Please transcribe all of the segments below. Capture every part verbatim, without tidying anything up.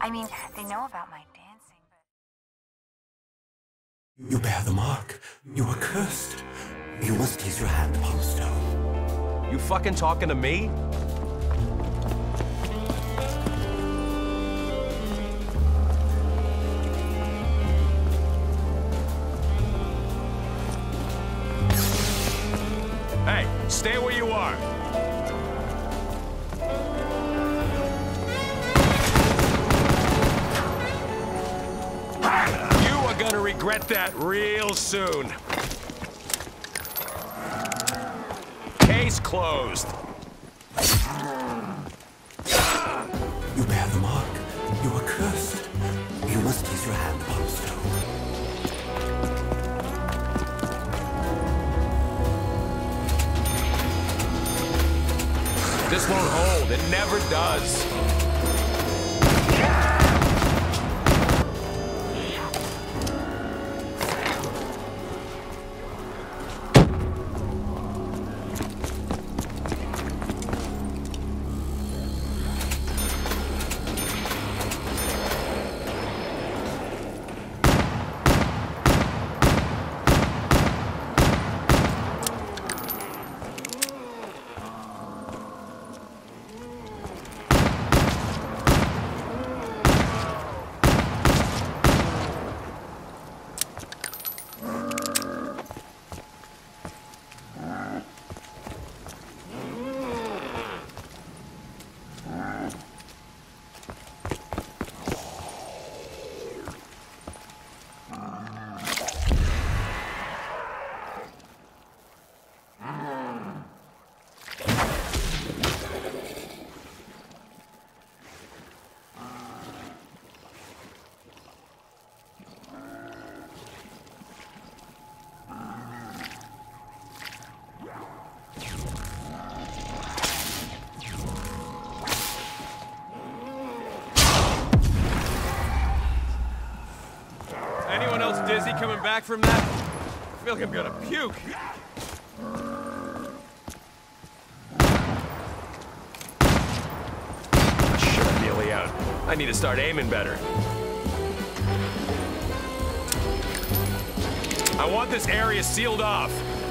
I mean, they know about my dancing, but... You bear the mark. You are cursed. You must place your hand upon the stone. You fucking talking to me? Hey, stay where you are. You are gonna regret that real soon. Case closed. You bear the mark. You are cursed. You must place your hand upon the stone. This won't hold. It never does. Anyone else dizzy coming back from that? I feel like I'm gonna puke. Shut nearly out. I need to start aiming better. I want this area sealed off.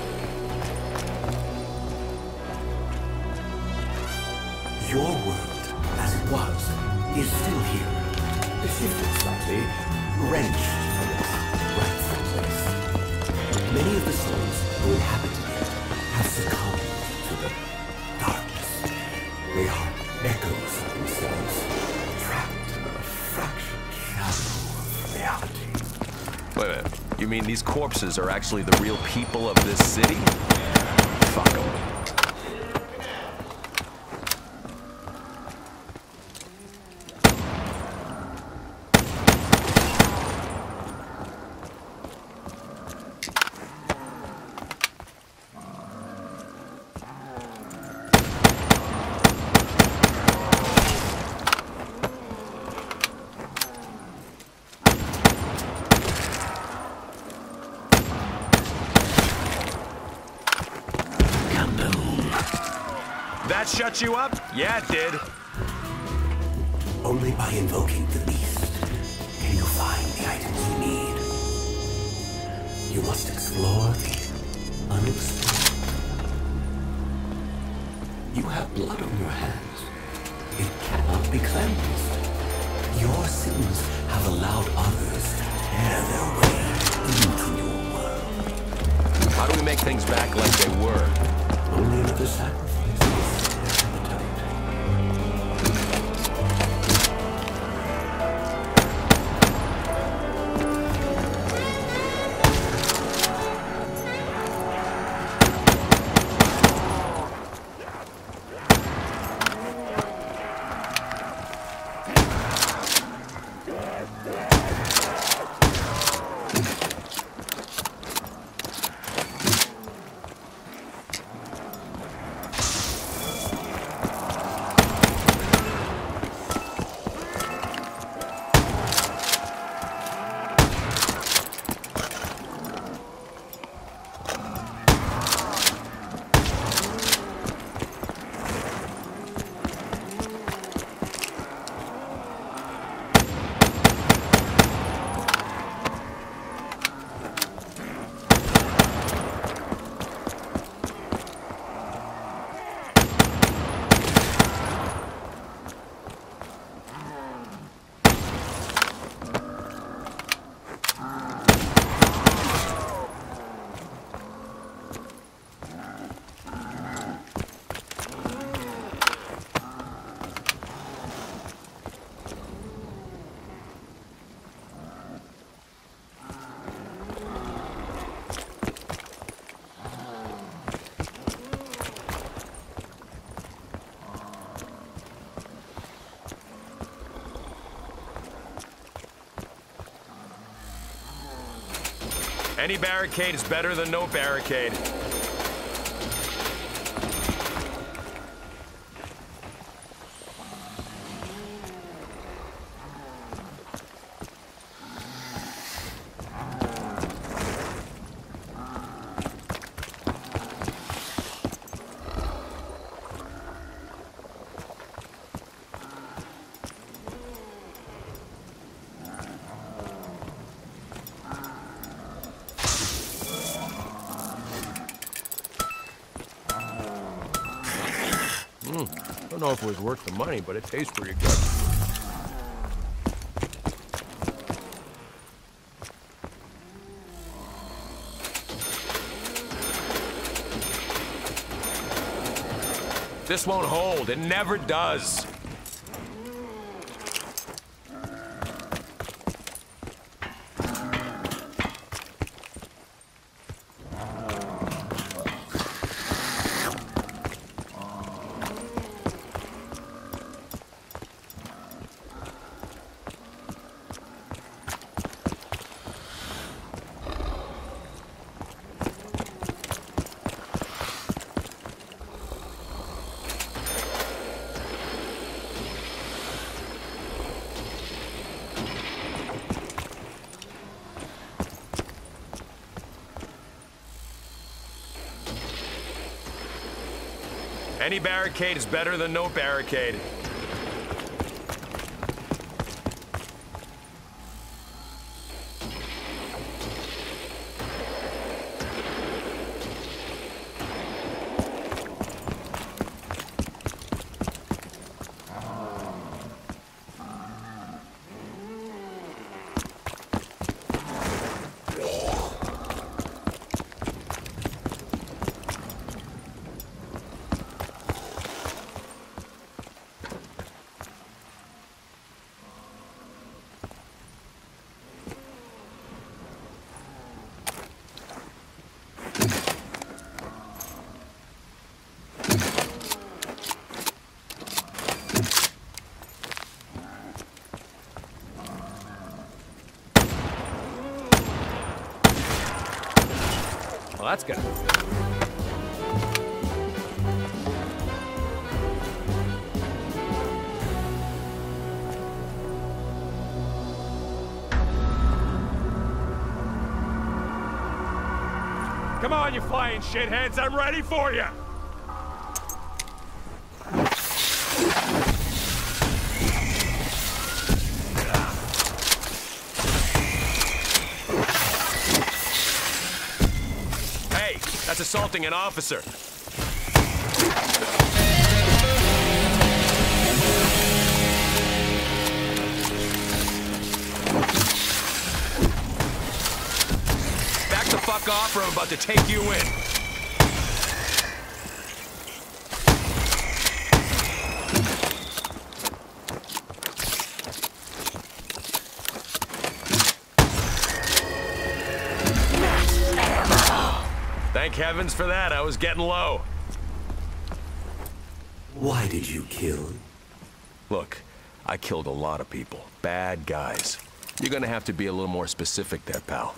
Your world, as it was, is still here. Shifted slightly, wrenched from its rightful place. Many of the souls who inhabit it have succumbed to the darkness. They are echoes of themselves, trapped in a fractured shadow of reality. Wait a minute. You mean these corpses are actually the real people of this city? Fuck them. That shut you up? Yeah, it did. Only by invoking the beast can you find the items you need. You must explore the unexplored. You have blood on your hands. It cannot be cleansed. Your sins have allowed others to tear their way into your world. How do we make things back like they were? Only another sacrifice. Any barricade is better than no barricade. I don't know if it was worth the money, but it tastes pretty good. This won't hold. It never does. Any barricade is better than no barricade. Well, that's good. Come on, you flying shitheads, I'm ready for you! Hey, that's assaulting an officer. Back the fuck off or I'm about to take you in. Thank heavens for that, I was getting low. Why did you kill? Look, I killed a lot of people. Bad guys. You're gonna have to be a little more specific there, pal.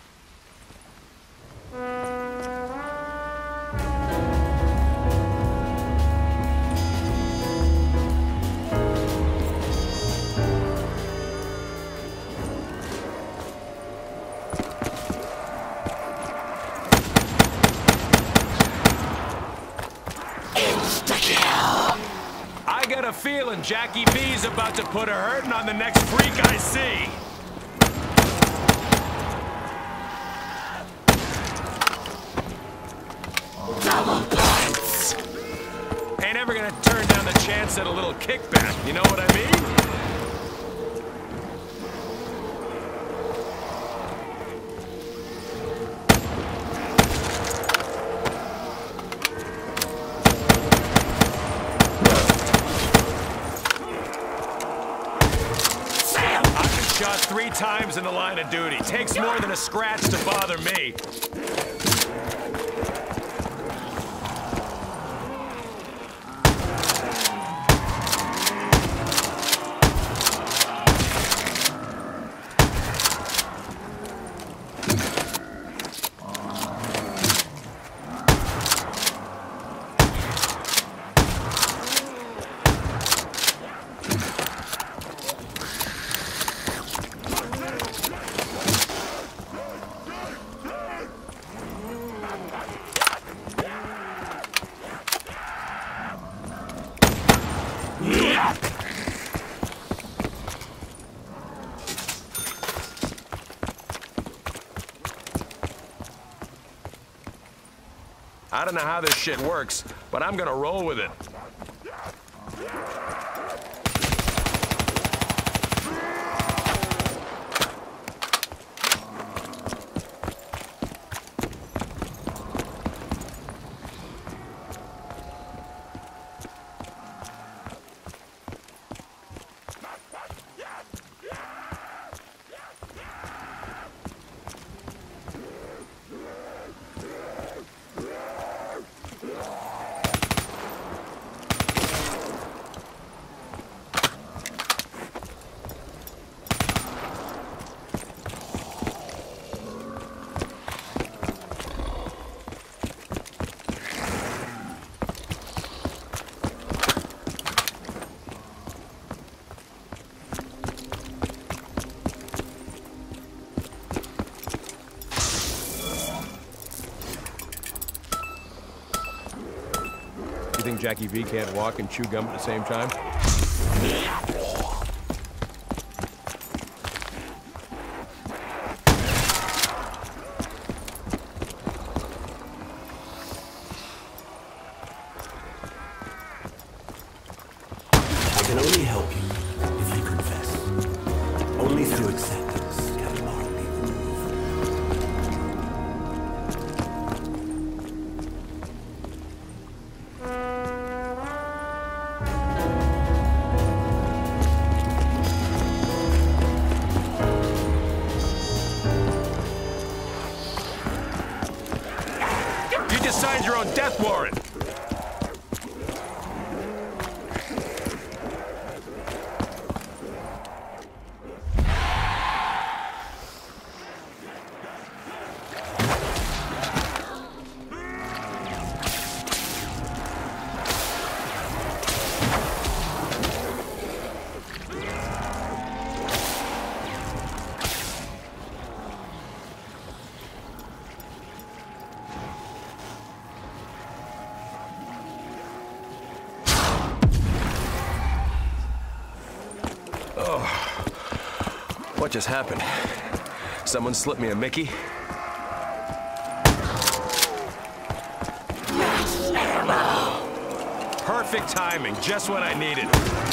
I got a feeling Jackie V's about to put a hurting on the next freak I see. Double points. Ain't ever gonna turn down the chance at a little kickback, you know what I mean? Shot three times in the line of duty. Takes more than a scratch to bother me. I don't know how this shit works, but I'm gonna roll with it. You think Jackie V can't walk and chew gum at the same time? I can only help you if you confess. Only through acceptance can moral people move. You just signed your own death warrant! What just happened? Someone slipped me a Mickey? Perfect timing, just what I needed.